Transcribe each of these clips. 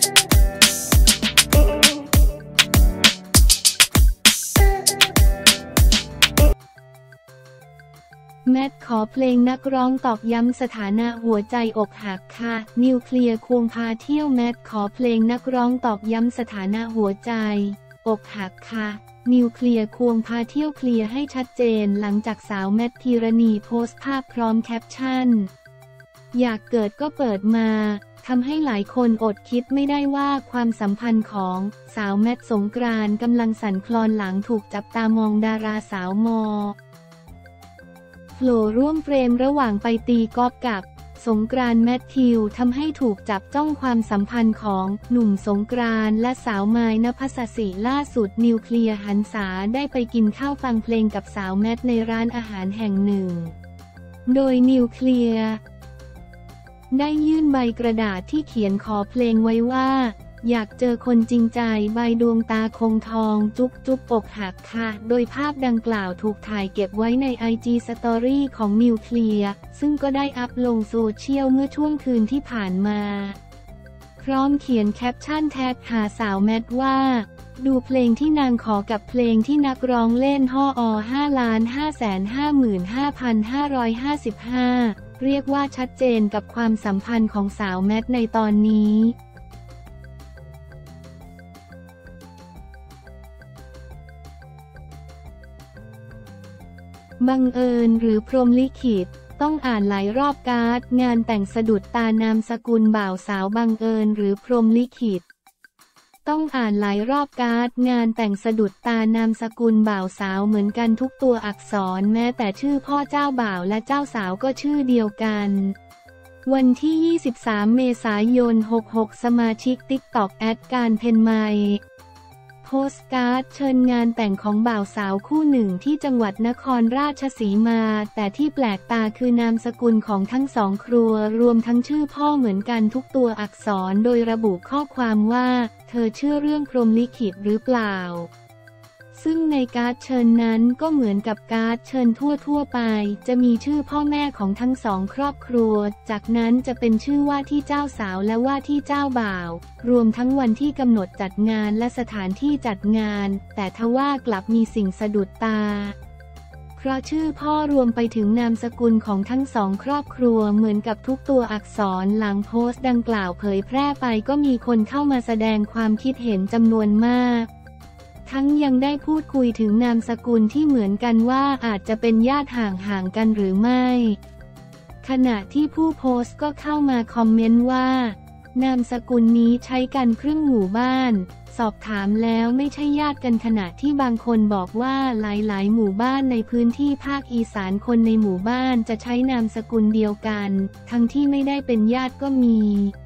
แมทขอเพลงนักร้องตอกย้ำสถานะหัวใจอกหักค่ะนิวเคลียร์ควงพาเที่ยวแมทขอเพลงนักร้องตอกย้ำสถานะหัวใจอกหักค่ะนิวเคลียร์ควงพาเที่ยวเคลียร์ให้ชัดเจนหลังจากสาวแมทพีรณีโพสต์ภาพพร้อมแคปชั่นอยากเกิดก็เปิดมาทำให้หลายคนอดคิดไม่ได้ว่าความสัมพันธ์ของสาวแมทสงกรานต์กำลังสั่นคลอนหลังถูกจับตามองดาราสาวม.โฟลร่วมเฟรมระหว่างไปตีกอล์ฟกับสงกรานต์แมทธิวทำให้ถูกจับจ้องความสัมพันธ์ของหนุ่มสงกรานต์และสาวมายณภัสสิล่าสุดนิวเคลียร์หันษาได้ไปกินข้าวฟังเพลงกับสาวแมทในร้านอาหารแห่งหนึ่งโดยนิวเคลียร์ได้ยื่นใบกระดาษที่เขียนขอเพลงไว้ว่าอยากเจอคนจริงใจใบดวงตาคงทองจุ๊บจุ๊บอกหักค่ะโดยภาพดังกล่าวถูกถ่ายเก็บไว้ใน IG Story ของนิวเคลียร์ซึ่งก็ได้อัพลงโซเชียลเมื่อช่วงคืนที่ผ่านมาพร้อมเขียนแคปชั่นแท็กหาสาวแมทว่าดูเพลงที่นางขอกับเพลงที่นักร้องเล่นฮ่ออ5,555,555 เรียกว่าชัดเจนกับความสัมพันธ์ของสาวแมทในตอนนี้บังเอิญหรือพรหมลิขิตต้องอ่านหลายรอบการ์ดงานแต่งสะดุดตานามสกุลบ่าวสาวบังเอิญหรือพรหมลิขิตต้องอ่านหลายรอบการ์ดงานแต่งสะดุดตานามสกุลบ่าวสาวเหมือนกันทุกตัวอักษรแม้แต่ชื่อพ่อเจ้าบ่าวและเจ้าสาวก็ชื่อเดียวกันวันที่ 23 เมษายน 66 สมาชิก TikTok แอดการเพนไมโพสการ์ดเชิญงานแต่งของบ่าวสาวคู่หนึ่งที่จังหวัดนครราชสีมาแต่ที่แปลกตาคือนามสกุลของทั้งสองครัวรวมทั้งชื่อพ่อเหมือนกันทุกตัวอักษรโดยระบุข้อความว่าเธอเชื่อเรื่องพรหมลิขิตหรือเปล่าซึ่งในการ์ดเชิญนั้นก็เหมือนกับการ์ดเชิญทั่วไปจะมีชื่อพ่อแม่ของทั้งสองครอบครัวจากนั้นจะเป็นชื่อว่าที่เจ้าสาวและว่าที่เจ้าบ่าวรวมทั้งวันที่กำหนดจัดงานและสถานที่จัดงานแต่ทว่ากลับมีสิ่งสะดุดตาเพราะชื่อพ่อรวมไปถึงนามสกุลของทั้งสองครอบครัวเหมือนกับทุกตัวอักษรหลังโพสต์ดังกล่าวเผยแพร่ไปก็มีคนเข้ามาแสดงความคิดเห็นจำนวนมากทั้งยังได้พูดคุยถึงนามสกุลที่เหมือนกันว่าอาจจะเป็นญาติห่างกันหรือไม่ขณะที่ผู้โพสต์ก็เข้ามาคอมเมนต์ว่านามสกุลนี้ใช้กันครึ่งหมู่บ้านสอบถามแล้วไม่ใช่ญาติกันขณะที่บางคนบอกว่าหลายๆหมู่บ้านในพื้นที่ภาคอีสานคนในหมู่บ้านจะใช้นามสกุลเดียวกันทั้งที่ไม่ได้เป็นญาติก็มี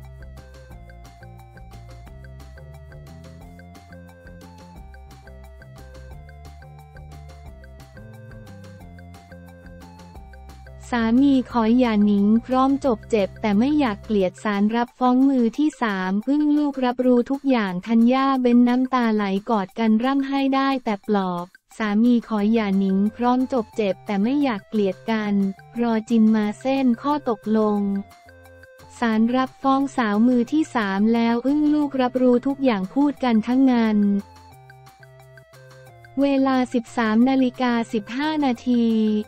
สามีขอหย่าหนิงพร้อมจบเจ็บแต่ไม่อยากเกลียดศาลรับฟ้องมือที่3พึ่งลูกรับรู้ทุกอย่างธัญญาเบ้นน้ำตาไหลกอดกันร่ำไห้ได้แต่ปลอบสามีขอหย่าหนิงพร้อมจบเจ็บแต่ไม่อยากเกลียดกันรอจินมาเส้นข้อตกลงศาลรับฟ้องสาวมือที่3แล้วลูกรับรู้ทุกอย่างพูดกันทั้งงานเวลา 13:15 นาที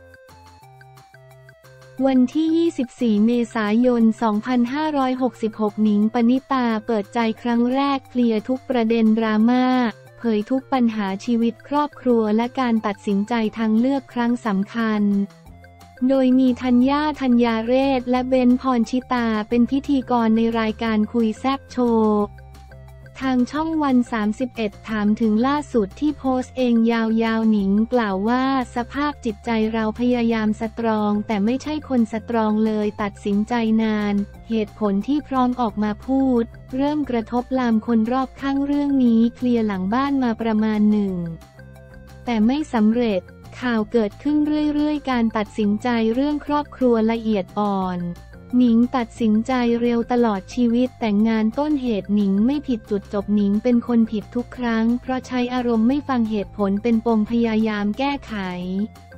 วันที่ 24 เมษายน 2566 หนิงปณิตาเปิดใจครั้งแรกเคลียร์ทุกประเด็นดราม่าเผยทุกปัญหาชีวิตครอบครัวและการตัดสินใจทางเลือกครั้งสำคัญโดยมีธัญญาเรศและเบนพรชิตาเป็นพิธีกรในรายการคุยแซ่บโชว์ทางช่องวัน31ถามถึงล่าสุดที่โพสต์เองยาวๆหนิงกล่าวว่าสภาพจิตใจเราพยายามสตรองแต่ไม่ใช่คนสตรองเลยตัดสินใจนานเหตุผลที่พร้อมออกมาพูดเริ่มกระทบลามคนรอบข้างเรื่องนี้เคลียร์หลังบ้านมาประมาณหนึ่งแต่ไม่สำเร็จข่าวเกิดขึ้นเรื่อยๆการตัดสินใจเรื่องครอบครัวละเอียดอ่อนหนิงตัดสินใจเร็วตลอดชีวิตแต่งงานต้นเหตุหนิงไม่ผิดจุดจบหนิงเป็นคนผิดทุกครั้งเพราะใช้อารมณ์ไม่ฟังเหตุผลเป็นปมพยายามแก้ไข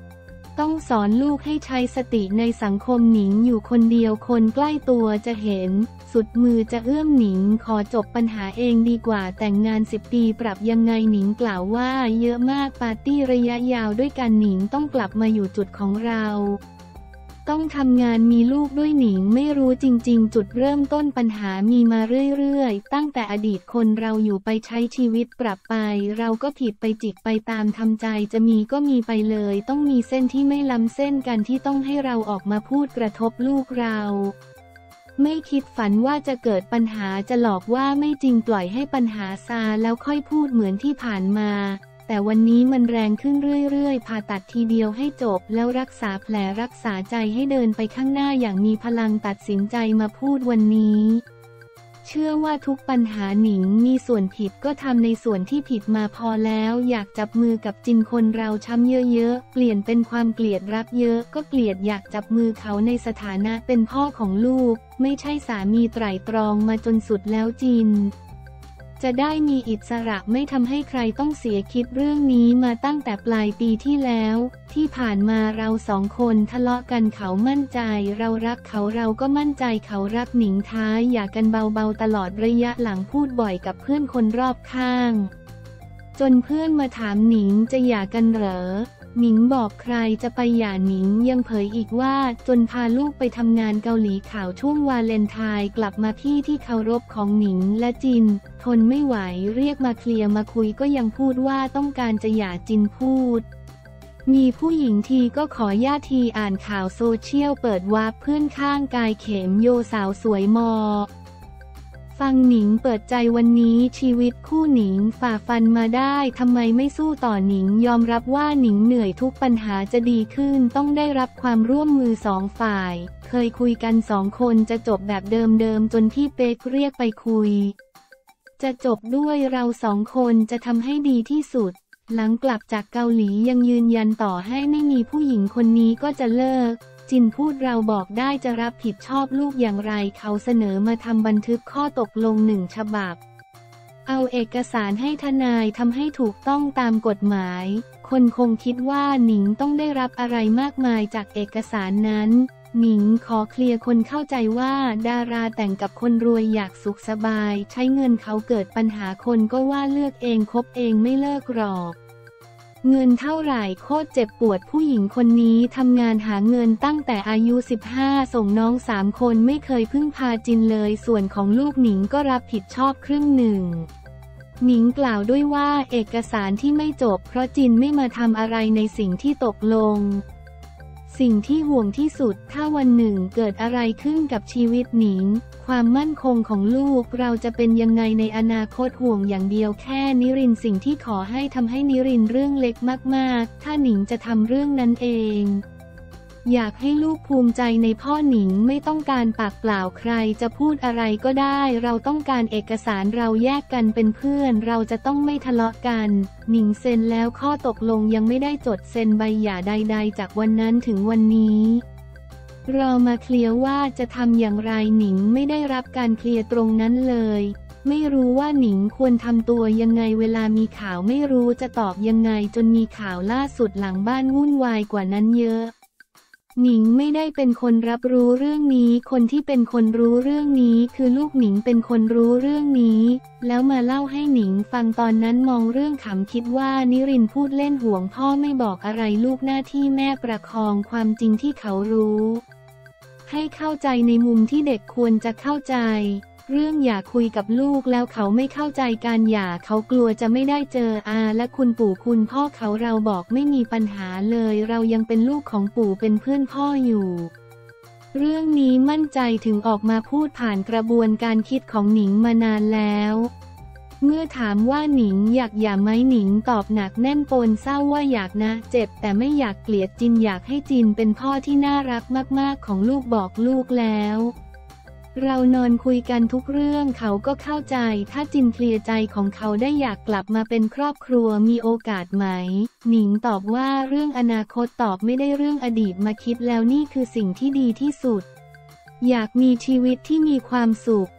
ต้องสอนลูกให้ใช้สติในสังคมหนิงอยู่คนเดียวคนใกล้ตัวจะเห็นสุดมือจะเอื้อมหนิงขอจบปัญหาเองดีกว่าแต่งงาน10 ปีปรับยังไงหนิงกล่าวว่าเยอะมากปาร์ตี้ระยะยาวด้วยกันหนิงต้องกลับมาอยู่จุดของเราต้องทำงานมีลูกด้วยหนิงไม่รู้จริงๆจุดเริ่มต้นปัญหามีมาเรื่อยๆตั้งแต่อดีตคนเราอยู่ไปใช้ชีวิตปรับไปเราก็ผิดไปจิกไปตามทำใจจะมีก็มีไปเลยต้องมีเส้นที่ไม่ล้ำเส้นกันที่ต้องให้เราออกมาพูดกระทบลูกเราไม่คิดฝันว่าจะเกิดปัญหาจะหลอกว่าไม่จริงปล่อยให้ปัญหาซาแล้วค่อยพูดเหมือนที่ผ่านมาแต่วันนี้มันแรงขึ้นเรื่อยๆผ่าตัดทีเดียวให้จบแล้วรักษาแผลรักษาใจให้เดินไปข้างหน้าอย่างมีพลังตัดสินใจมาพูดวันนี้เชื่อว่าทุกปัญหาหนิงมีส่วนผิดก็ทำในส่วนที่ผิดมาพอแล้วอยากจับมือกับจินคนเราช้ำเยอะๆเปลี่ยนเป็นความเกลียดรักเยอะก็เกลียดอยากจับมือเขาในสถานะเป็นพ่อของลูกไม่ใช่สามีไตร่ตรองมาจนสุดแล้วจินจะได้มีอิสระไม่ทำให้ใครต้องเสียคิดเรื่องนี้มาตั้งแต่ปลายปีที่แล้วที่ผ่านมาเรา2 คนทะเลาะกันเขามั่นใจเรารักเขาเราก็มั่นใจเขารักหนิงท้ายอย่ากันเบาๆตลอดระยะหลังพูดบ่อยกับเพื่อนคนรอบข้างจนเพื่อนมาถามหนิงจะหย่ากันเหรอหนิงบอกใครจะไปหย่าหนิงยังเผยอีกว่าจนพาลูกไปทำงานเกาหลีข่าวช่วงวาเลนไทน์กลับมาพี่ที่เคารพของหนิงและจินทนไม่ไหวเรียกมาเคลียร์มาคุยก็ยังพูดว่าต้องการจะหย่าจินพูดมีผู้หญิงทีก็ขอญาติทีอ่านข่าวโซเชียลเปิดวาร์ปเพื่อนข้างกายเข็มโยสาวสวยมอฟังหนิงเปิดใจวันนี้ชีวิตคู่หนิงฝ่าฟันมาได้ทำไมไม่สู้ต่อหนิงยอมรับว่าหนิงเหนื่อยทุกปัญหาจะดีขึ้นต้องได้รับความร่วมมือ2 ฝ่ายเคยคุยกัน2 คนจะจบแบบเดิมๆจนพี่เป๊กเรียกไปคุยจะจบด้วยเรา2 คนจะทำให้ดีที่สุดหลังกลับจากเกาหลียังยืนยันต่อให้ไม่มีผู้หญิงคนนี้ก็จะเลิกจินพูดเราบอกได้จะรับผิดชอบลูกอย่างไรเขาเสนอมาทำบันทึกข้อตกลง1 ฉบับเอาเอกสารให้ทนายทำให้ถูกต้องตามกฎหมายคนคงคิดว่าหนิงต้องได้รับอะไรมากมายจากเอกสารนั้นหนิงขอเคลียร์คนเข้าใจว่าดาราแต่งกับคนรวยอยากสุขสบายใช้เงินเขาเกิดปัญหาคนก็ว่าเลือกเองคบเองไม่เลิกหรอกเงินเท่าไหร่โคตรเจ็บปวดผู้หญิงคนนี้ทำงานหาเงินตั้งแต่อายุ15ส่งน้อง3 คนไม่เคยพึ่งพาจินเลยส่วนของลูกหนิงก็รับผิดชอบครึ่งหนึ่งหนิงกล่าวด้วยว่าเอกสารที่ไม่จบเพราะจินไม่มาทำอะไรในสิ่งที่ตกลงสิ่งที่ห่วงที่สุดถ้าวันหนึ่งเกิดอะไรขึ้นกับชีวิตหนิงความมั่นคงของลูกเราจะเป็นยังไงในอนาคตห่วงอย่างเดียวแค่นิรินทร์สิ่งที่ขอให้ทำให้นิรินทร์เรื่องเล็กมากๆถ้าหนิงจะทำเรื่องนั้นเองอยากให้ลูกภูมิใจในพ่อหนิงไม่ต้องการปากเปล่าใครจะพูดอะไรก็ได้เราต้องการเอกสารเราแยกกันเป็นเพื่อนเราจะต้องไม่ทะเลาะกันหนิงเซ็นแล้วข้อตกลงยังไม่ได้จดเซ็นใบหย่าใดๆจากวันนั้นถึงวันนี้รอมาเคลียร์ว่าจะทำอย่างไรหนิงไม่ได้รับการเคลียร์ตรงนั้นเลยไม่รู้ว่าหนิงควรทำตัวยังไงเวลามีข่าวไม่รู้จะตอบยังไงจนมีข่าวล่าสุดหลังบ้านวุ่นวายกว่านั้นเยอะหนิงไม่ได้เป็นคนรับรู้เรื่องนี้คนที่เป็นคนรู้เรื่องนี้คือลูกหนิงเป็นคนรู้เรื่องนี้แล้วมาเล่าให้หนิงฟังตอนนั้นมองเรื่องขำคิดว่านิรินทร์พูดเล่นห่วงพ่อไม่บอกอะไรลูกหน้าที่แม่ประคองความจริงที่เขารู้ให้เข้าใจในมุมที่เด็กควรจะเข้าใจเรื่องหย่าคุยกับลูกแล้วเขาไม่เข้าใจการหย่าเขากลัวจะไม่ได้เจออาและคุณปู่คุณพ่อเขาเราบอกไม่มีปัญหาเลยเรายังเป็นลูกของปู่เป็นเพื่อนพ่ออยู่เรื่องนี้มั่นใจถึงออกมาพูดผ่านกระบวนการคิดของหนิงมานานแล้วเมื่อถามว่าหนิงอยากหย่าไหมหนิงตอบหนักแน่นปนเศร้าว่าอยากนะเจ็บแต่ไม่อยากเกลียดจินอยากให้จินเป็นพ่อที่น่ารักมากๆของลูกบอกลูกแล้วเรานอนคุยกันทุกเรื่องเขาก็เข้าใจถ้าจินเคลียร์ใจของเขาได้อยากกลับมาเป็นครอบครัวมีโอกาสไหมหนิงตอบว่าเรื่องอนาคตตอบไม่ได้เรื่องอดีตมาคิดแล้วนี่คือสิ่งที่ดีที่สุดอยากมีชีวิตที่มีความสุข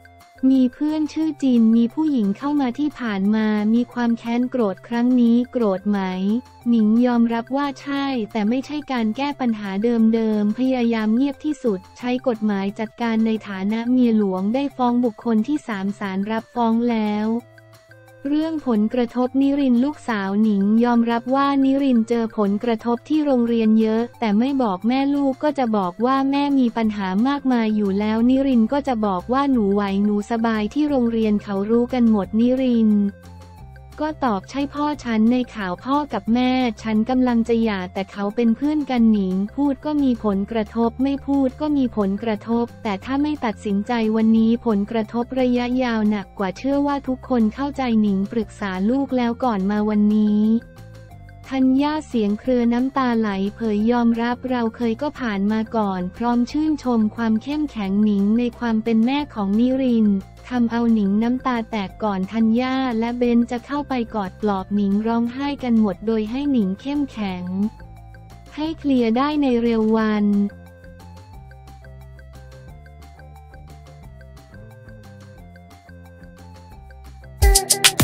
มีเพื่อนชื่อจินมีผู้หญิงเข้ามาที่ผ่านมามีความแค้นโกรธครั้งนี้โกรธไหมหนิงยอมรับว่าใช่แต่ไม่ใช่การแก้ปัญหาเดิมพยายามเงียบที่สุดใช้กฎหมายจัดการในฐานะเมียหลวงได้ฟ้องบุคคลที่3ศาลรับฟ้องแล้วเรื่องผลกระทบนิรินทร์ลูกสาวหนิงยอมรับว่านิรินทร์เจอผลกระทบที่โรงเรียนเยอะแต่ไม่บอกแม่ลูกก็จะบอกว่าแม่มีปัญหามากมายอยู่แล้วนิรินทร์ก็จะบอกว่าหนูไหวหนูสบายที่โรงเรียนเขารู้กันหมดนิรินทร์ก็ตอบใช่พ่อฉันในข่าวพ่อกับแม่ฉันกำลังจะหย่าแต่เขาเป็นเพื่อนกันหนิงพูดก็มีผลกระทบไม่พูดก็มีผลกระทบแต่ถ้าไม่ตัดสินใจวันนี้ผลกระทบระยะยาวหนักกว่าเชื่อว่าทุกคนเข้าใจหนิงปรึกษาลูกแล้วก่อนมาวันนี้ธัญญาเสียงเครือน้ำตาไหลเผยยอมรับเราเคยก็ผ่านมาก่อนพร้อมชื่นชมความเข้มแข็งหนิงในความเป็นแม่ของนิรินทร์ทำเอาหนิงน้ำตาแตกก่อนธัญญาและเบนจะเข้าไปกอดปลอบหนิงร้องไห้กันหมดโดยให้หนิงเข้มแข็งให้เคลียร์ได้ในเร็ววัน